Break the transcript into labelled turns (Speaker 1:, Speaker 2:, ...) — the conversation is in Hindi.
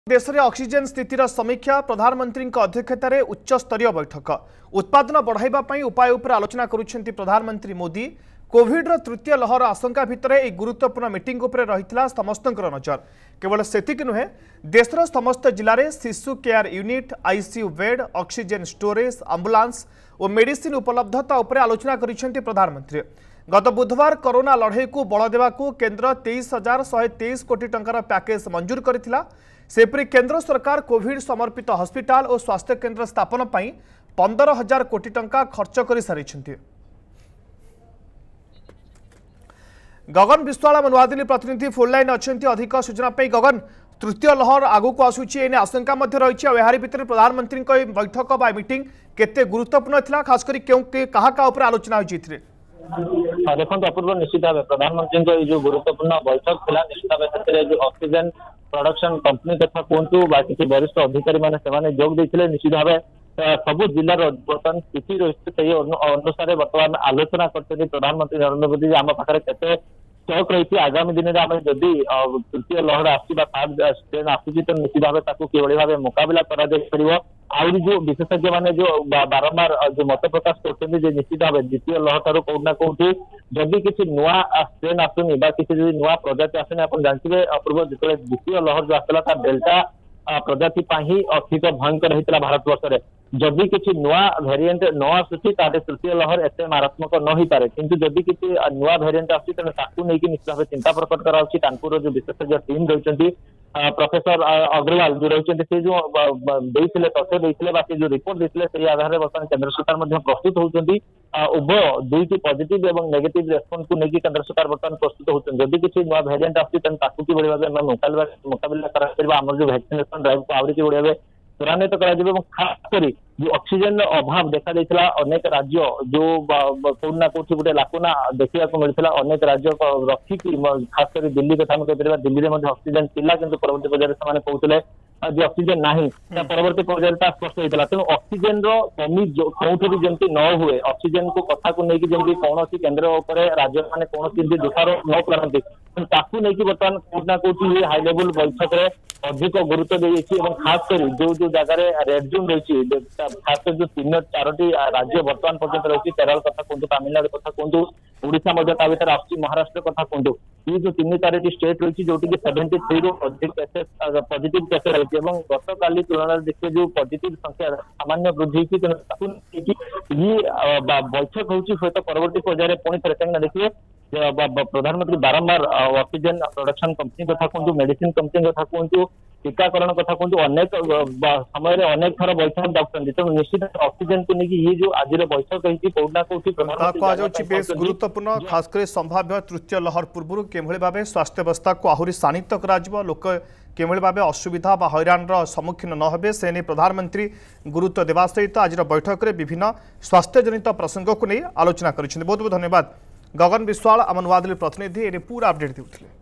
Speaker 1: देश में ऑक्सीजन स्थितिर समीक्षा प्रधानमंत्री अध्यक्षतार उच्च स्तरीय बैठक उत्पादन बढ़ाई उपाय उपर आलोचना करुछंती प्रधानमंत्री मोदी। कोविड तृतीय लहर आशंका भितर एक गुरुत्वपूर्ण मीटिंग उपर रही समस्त नजर। केवल सेतिक नुहे देशर समस्त जिले में शिशु care unit, ICU bed, oxygen storage, ambulance और मेडिसिन उपलब्धता उपर आलोचना करिसेंती प्रधानमंत्री। गत बुधवार कोरोना लड़ाई को बल देवाकू केंद्र 23,123 कोटी टंकार पैकेज मंजूर करथिला। सेपरी केंद्र सरकार कोविड समर्पित हॉस्पिटल और स्वास्थ्य केंद्र स्थापन पर 15,000 कोटी टंका खर्च कर सारी। गगन विश्वाल नुआदिल्ली प्रतिनिधि फोनलाइन अच्छा अधिक सूचना पे। गगन, तृतीय लहर आगू को आसूची एने आशंका रही यार भितर प्रधानमंत्री बैठक बा मीटिंग केते गुरुत्वपूर्ण थिला, खास करी क्यों कहा उपर आलोचना होई देखो
Speaker 2: अपूर्व निश्चित भाव प्रधानमंत्री जो गुरुत्वपूर्ण बैठक था निश्चित भाव जो ऑक्सीजन प्रोडक्शन कंपनी कथा कहतु किसी वरिष्ठ अधिकारी मैंने जोग देते निश्चित भाव सबू जिलार बर्तमान स्थिति रही से अनुसार बर्तमान आलोचना करते प्रधानमंत्री नरेंद्र मोदी आम पाखे केते स्टॉक रही आगामी दिन में जदि तृतीय लहर आसट्रेन आसूची तो निश्चित भाव किभली भाव मुकाबला कर आउरी जो विशेषज्ञ मैंने जो बारंबार जो मत प्रकाश करते निश्चित भाव द्वितीय लहर ठार कौटना कौटी जदि किसी नुआ स्ट्रेन आसुनी किसी नुआ प्रजाति आसुनी आप जानते अपूर्व जो द्वितीय लहर जो आसला डेल्टा प्रजाति ही अधिक भयंकर होता भारत वर्ष में जदि किसी नुआ भेरिएंट न आसूची तृतीय लहर एत मारात्मक न हो पारे किंतु जदि किसी नुआ भेरिएंट आसूची ताकू नहीं निश्चित भाव चिंता प्रकट कर जो विशेषज्ञ टीम रही प्रोफेसर अग्रवाल जो रही से जो तथ्य देते जो रिपोर्ट देते से आधार बर्तमान केंद्र सरकार प्रस्तुत होती उभय दुईटी पॉजिटिव और नेगेटिव रेस्पॉन्स को लेकिन केंद्र सरकार बर्तमान प्रस्तुत होती जदि किसी नुआ भेरिएंट आसूची कि भाव मुकाबला कर जो वैक्सीनेशन ड्राइव को आहरी कि भाव त्वरान्वित कर खास कर जो ऑक्सीजन अभाव देखा देता अनेक राज्य जो कौट ना कौटी गोटे लाकुना देखा मिलता अनेक राज्य रखिक खास कर दिल्ली कथा कही दिल्ली में ऑक्सीजन थिला किंतु परवर्ती पर्यायर से कहते जो ऑक्सीजन नहीं परवर्ती पर्यायर स्पष्ट होता तेणु ऑक्सीजन कमी कौटी भी जमी न हुए ऑक्सीजन को कथा को लेकिन जमी कौन केन्द्र राज्य मैंने कौन दोषारोप न करती ताकू नहीं बर्तमान कौट ना कौटी हाई लेवल बैठक में अधिक गुरुत्व देती खास कर जो जो जगह रेड जोन रही खास कर जो 3-4टी राज्य बर्तमान पर्यटन रही केरल कथा कहतु तमिलनाडु कथा कहतु ओडिशा भर आस महाराष्ट्र कथा कहतु ये जो 3-4टी स्टेट रही जो 73 रु अधिक पॉजिटिव केस रही गत काली तुलन देखिए जो पॉजिटिव संख्या सामान्य वृद्धि ये बैठक होती सहित परवर्ती पर्यायर पुणी थे कहीं देखिए प्रधानमंत्री बारंबार ऑक्सीजन प्रोडक्शन कंपनी कथा कहतु मेडिसिन कंपनी कथा कहतु टीकाकरण कथा कहतु अनेक समय अनेक थर बैठक डाकुंट तेणु निश्चित ऑक्सीजन को लेकिन ये जो आज बैठक होती कौटना कौटी
Speaker 1: बेस गुरुत्वपूर्ण खासकर संभाव्य तृतीय लहर पूर्व किभली भाव स्वास्थ्य व्यवस्था को आहरी शानित कर लोक किभली भाव असुविधा हैरान सम्मुखीन न हे से नहीं प्रधानमंत्री गुरुत्व देवा सहित आज बैठक में विभिन्न स्वास्थ्य जनित प्रसंग को नहीं आलोचना कर। बहुत बहुत धन्यवाद गगन विश्वाल आम नुआदिल्ली प्रतिनिधि पूरा अपडेट देते।